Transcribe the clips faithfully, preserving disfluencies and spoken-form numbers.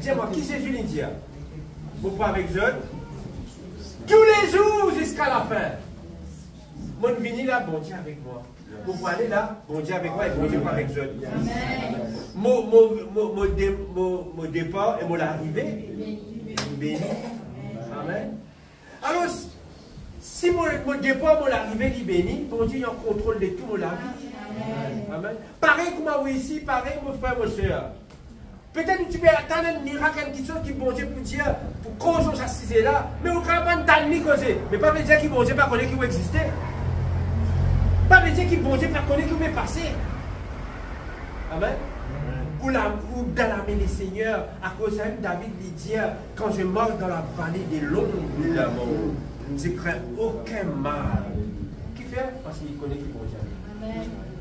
Dis-moi, qui Jésus lui dit? Vous pas avec eux? Tous les jours jusqu'à la fin. Mon vini là, bon Dieu avec moi. Vous pouvez aller là, bon Dieu avec moi et bon Dieu pas avec eux. Mon, mon, mon, mon, dé, mon, mon départ et mon arrivée, béni. Amen. Alors, si mon, mon départ, mon arrivée, il béni, bon Dieu, il a un contrôle de tout mon la vie. Amen. Pareil comme moi ici, pareil mon frère, mon soeur. Peut-être que tu peux attendre un miracle, quelque chose qui bon Dieu pour dire, pour cause on s'assise là, mais on ne peut pas t'admettre causer. Mais pas veut dire qu'il bon Dieu pas connaître qui va exister. Pas veut dire qu'il bon Dieu pas connaître qui va passer. Amen. Ou, la, ou dans la main des seigneurs, à cause de David lui dit, quand je marche dans la vallée des l'ombre de la mort, je ne crains aucun mal. Qui fait? Parce qu'il connaît qui bon Dieu. Amen.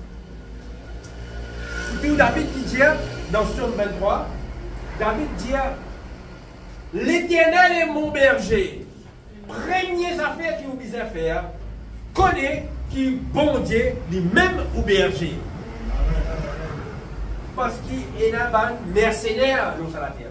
Puis David qui dit, dans Psaume vingt-trois, David dit, l'Éternel est mon berger. Première affaire qu'il vous besoin faire, connaît qui bon Dieu, lui-même au berger. Parce qu'il est un mercenaire dans la terre.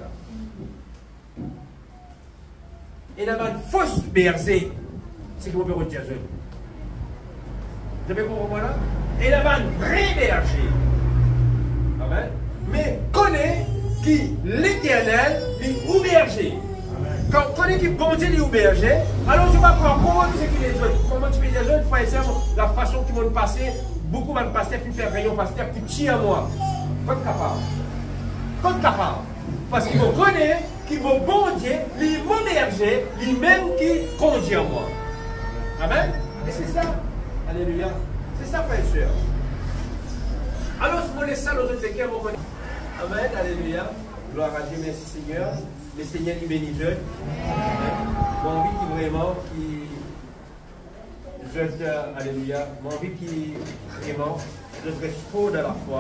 Il est un fausse berger. C'est que vous pouvez dire. Vous avez compris moi là? Il est un vrai berger. Amen. Mais connaît qui l'Éternel est au berger. Quand on connaît qui bon Dieu est au berger, alors tu vas prendre comment tu sais qu'il est autres. Comment tu peux dire les autres, frères et sœurs, la façon qu'ils vont passer, beaucoup vont passer, puis faire rayon pasteur, puis tirer à moi. Pas capable. Pas capable. Parce qu'ils vont connaître qu'ils vont bon Dieu, les mon berger, lui-même qui conduit à moi. Amen. Et c'est ça. Alléluia. C'est ça, frères et sœurs. Alors, si vous laissez ça, l'autre cœur, vous connaissez. Amen. Alléluia. Gloire à Dieu, merci Seigneur. Le Seigneur nous bénit jeune. Mon envie qui vraiment, qui. Je te. Alléluia. Mon envie qui vraiment, je reste fort dans la foi.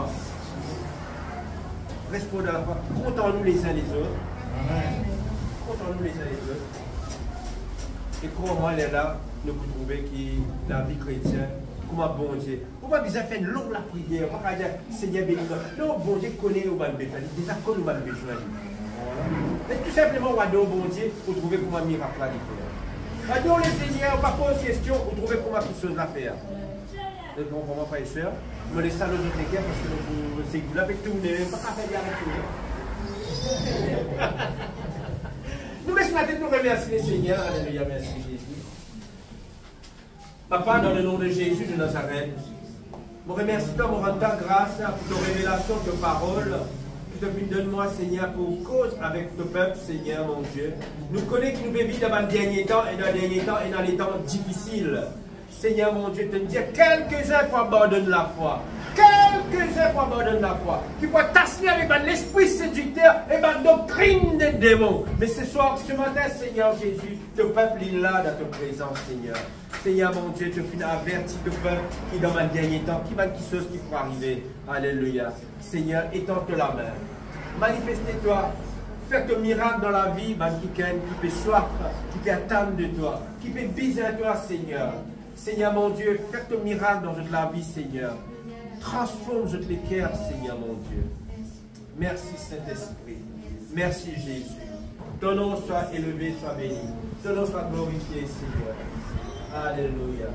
Reste fort dans la foi. Comptons-nous les uns les autres. Comptons-nous les uns les autres. Et comment elle est là, nous pouvons trouver qui la vie chrétienne. Comment bon Dieu. Pourquoi besoin faire une longue la prière? Pourquoi dire Seigneur bénis-moi? Non, bon Dieu connaît où va le bénir. Déjà connaît où va le besoin. Mais tout simplement, on va donner bon Dieu pour trouver comment un miracle à faire. On va le Seigneur, on va poser une question pour trouver comment quelque chose à faire. Donc, bon, pour moi, frère et soeur, je me laisse à l'autre équerre parce que c'est que vous l'avez tourné, pas qu'à faire avec tout. Nous laissons la tête nous remercier les Seigneurs. Alléluia, merci Jésus. Papa, dans le nom de Jésus de Nazareth, je remercie toi, mon rends ta grâce pour tes révélations, tes paroles. Que tu donnes-moi, Seigneur, pour cause avec ton peuple, Seigneur, mon Dieu. Nous connaissons que nous vivons dans les derniers temps et dans les derniers temps et dans les temps difficiles. Seigneur, mon Dieu, te dire quelques-uns pour abandonner la foi. Quelques-uns pour abandonner la foi. Qui peuvent t'asseoir avec l'esprit séducteur et la doctrine des démons. Mais ce soir, ce matin, Seigneur Jésus, ton peuple est là dans ta présence, Seigneur. Seigneur, mon Dieu, tu finis averti ton peuple qui dans le dernier temps, qui va qui chose qui pourra arriver. Alléluia. Seigneur, étends-toi la main. Manifeste-toi. Fais ton miracle dans la vie, qui peut soif, qui peut attendre de toi, qui peut biser à toi, Seigneur. Seigneur, mon Dieu, fais ton miracle dans toute la vie, Seigneur. Transforme toutes les cœurs, Seigneur, mon Dieu. Merci, Saint-Esprit. Merci, Jésus. Ton nom soit élevé, soit béni. Ton nom soit glorifié, Seigneur. Alléluia.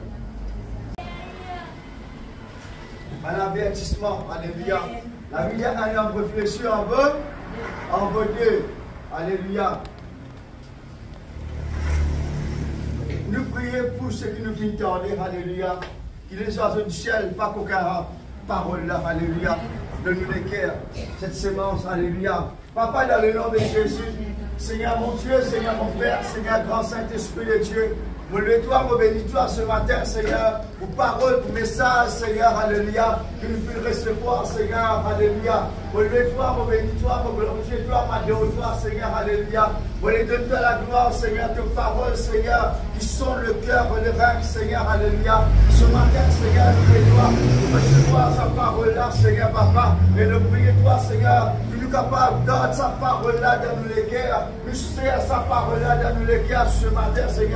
Un avertissement, alléluia. La Bible a un réfléchir en vœu, en vœu Dieu. Alléluia. Nous prions pour ceux qui nous viennent tarder, alléluia. Qu'il les oiseaux du ciel, pas qu'aucun parole là, alléluia. Donne-nous les cœurs, cette sémence, alléluia. Papa, dans le nom de Jésus, Seigneur mon Dieu, Seigneur mon Père, Seigneur grand Saint-Esprit de Dieu. Mon louez-toi, mon bénis-toi ce matin, Seigneur, pour parole, pour message, Seigneur, alléluia, que nous puissions recevoir, Seigneur, alléluia. Mon louez-toi, mon bénis-toi, mon glorifie-toi, mon adore-toi, Seigneur, alléluia. Mon donne-toi la gloire, Seigneur, tes paroles, Seigneur, qui sont le cœur et le rein, Seigneur, alléluia. Ce matin, Seigneur, nous louez-toi, pour recevoir sa parole-là, Seigneur, Papa, et nous prions-toi, Seigneur, que nous capables de sa parole-là dans nos les cœurs, nous sers sa parole-là dans nos les cœurs ce matin, Seigneur.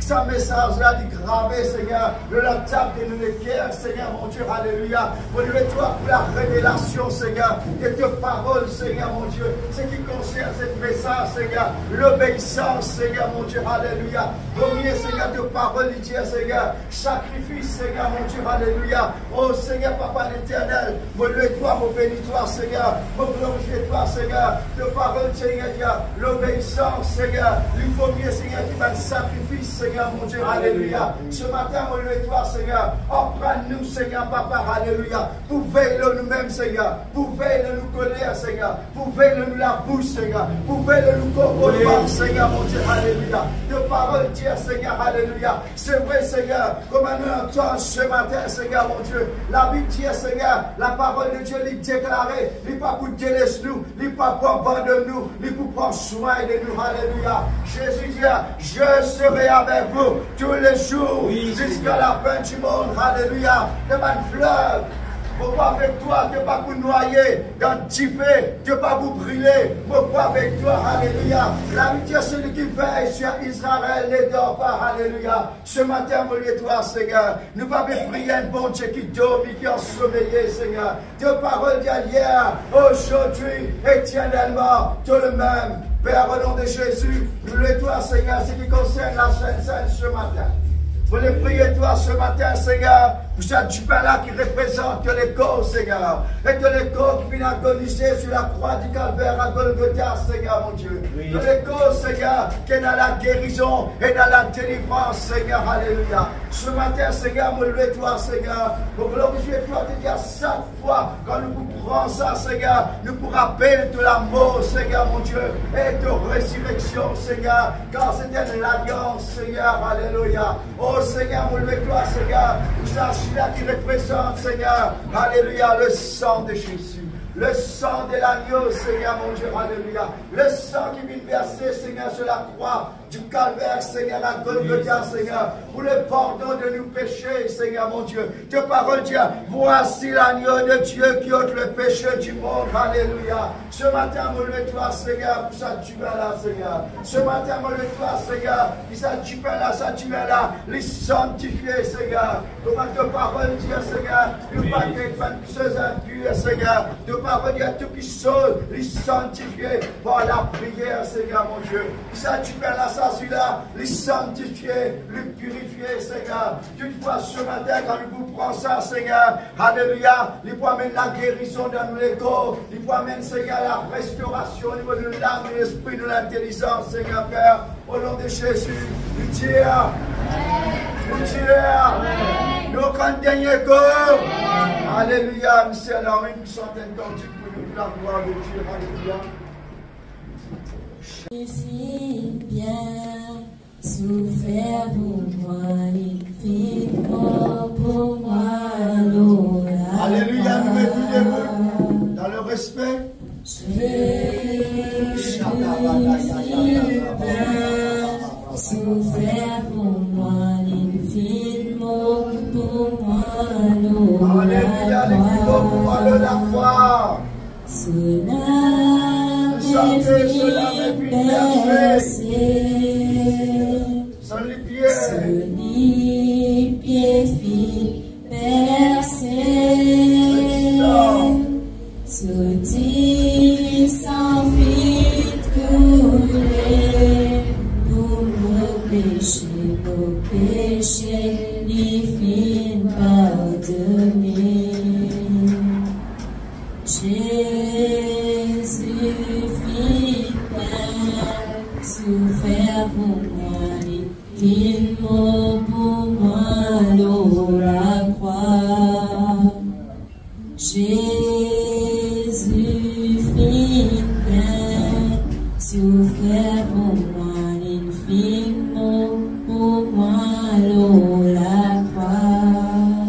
sa message là, dit gravé, Seigneur, de la table de nos cœurs, Seigneur, mon Dieu, alléluia. Pour toi pour la révélation, Seigneur, de tes paroles, Seigneur, mon Dieu, ce qui concerne cette message, Seigneur, l'obéissance, Seigneur, mon Dieu, alléluia. Premier, Seigneur, de paroles, Seigneur, sacrifice, Seigneur, mon Dieu, alléluia. Oh, Seigneur, Papa l'éternel, mon loué-toi, mon bénis-toi, Seigneur, mon glorifie-toi, Seigneur, de paroles, Seigneur, l'obéissance, Seigneur, le premier, Seigneur, qui va le sacrifice, Seigneur, mon Dieu, alléluia. Ce matin, mon loué-toi, Seigneur, apprends-nous, Seigneur, Papa, alléluia, pour veiller nous-mêmes, Seigneur, pour veiller nous colère, Seigneur, pour veiller nous la bouche, Seigneur, pour veiller nous comportement, Seigneur, mon Dieu, alléluia. De paroles, Dieu, Seigneur, alléluia. C'est vrai, Seigneur, comme nous entendons ce matin, Seigneur, mon Dieu, la Bible dit, Seigneur, la parole de Dieu, il déclaré, il n'est pas pour délaisser nous, il n'est pas pour abandonner nous, il est pour prendre soin de nous, alléluia. Jésus dit, je serai avec vous tous les jours, oui, jusqu'à la fin du monde, alléluia. De ma fleuve. Pourquoi avec toi, Dieu pas pour noyer, dans le tiffé, Dieu pas pour brûler. Pourquoi avec toi, alléluia. La vie celui qui veille sur Israël ne dort pas, alléluia. Ce matin, mon Dieu, toi, Seigneur, nous pas prier un bon Dieu qui dort, qui a sommeillé, Seigneur. Tes paroles d'hier, aujourd'hui, éternellement, tout le même. Père, au nom de Jésus, nous le toi, Seigneur, ce qui concerne la Sainte Sainte ce matin. Vous les priez, toi, ce matin, Seigneur, pour cette jupe-là qui représente les corps, Seigneur. Et que les corps qui viennent agoniser sur la croix du calvaire à Golgotha, Seigneur, mon Dieu. Oui. Que les corps, Seigneur, qui est dans la guérison et dans la délivrance, Seigneur, alléluia. Ce matin, Seigneur, me lève toi, Seigneur, pour glorifier toi, te dire chaque fois, quand nous prenons ça, Seigneur, nous pour rappeler de la mort, Seigneur, mon Dieu, et de résurrection, Seigneur, car c'était l'alliance, Seigneur, alléluia. Oh, Seigneur, me lève toi, Seigneur, pour là qui représente, Seigneur, alléluia, le sang de Jésus. Le sang de l'agneau, Seigneur, mon Dieu, alléluia. Le sang qui vient verser, Seigneur, sur la croix du calvaire, Seigneur, à Golgotha, Seigneur, pour le pardon de nos péchés, Seigneur, mon Dieu. Tes paroles, Dieu, voici l'agneau de Dieu qui ôte le péché du monde, alléluia. Ce matin, mon toi, Seigneur, pour ça, tu vas là, Seigneur. Ce matin, mon toi, Seigneur, pour ça, tu vas là, ça, tu vas là, les sanctifier, Seigneur. Comment tes paroles, Dieu, Seigneur, ne pas que choses impures, Seigneur. Tes paroles, Dieu, tout qui sauve, les sanctifier par la prière, Seigneur, mon Dieu. Pour ça, tu vas là, ça, celui-là, les sanctifier, les purifier, Seigneur. Toutefois, ce matin, quand nous vous prenons ça, Seigneur, alléluia, il peut amener la guérison dans nos corps, il peut amener, Seigneur, la restauration au niveau de l'âme, de l'esprit, de l'intelligence, Seigneur, Père, au nom de Jésus, nous tire, nous tire, nous quand dernier corps, alléluia, nous sommes là, nous sommes en cantique pour nous, pour la gloire de Dieu, alléluia. Si bien souffert pour moi, il fit mort pour moi, l'eau. Alléluia, nous mettons debout dans le respect. Jésus bien souffert pour moi, il fit mort pour moi, l'eau. Alléluia, il fit mort pour moi, l'eau, la foi. Cela cela me fit percer, sans les pieds, sans les pieds fit percer, sautit sans fit couler, pour nos péchés, nos péchés, les fit pardonner. Jésus fit bien souffert pour moi, il fit mort pour moi, l'eau, la croix. Jésus fit bien souffert pour moi, il fit mort pour moi, l'eau, la croix.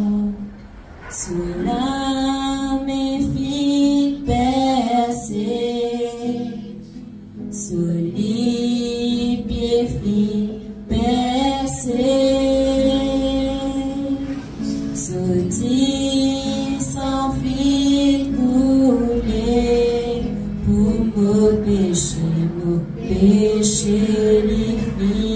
Cela me fit percer, sous les pieds fit percer, sautit sans fit couler, pour nos péchés, nos péchés les fit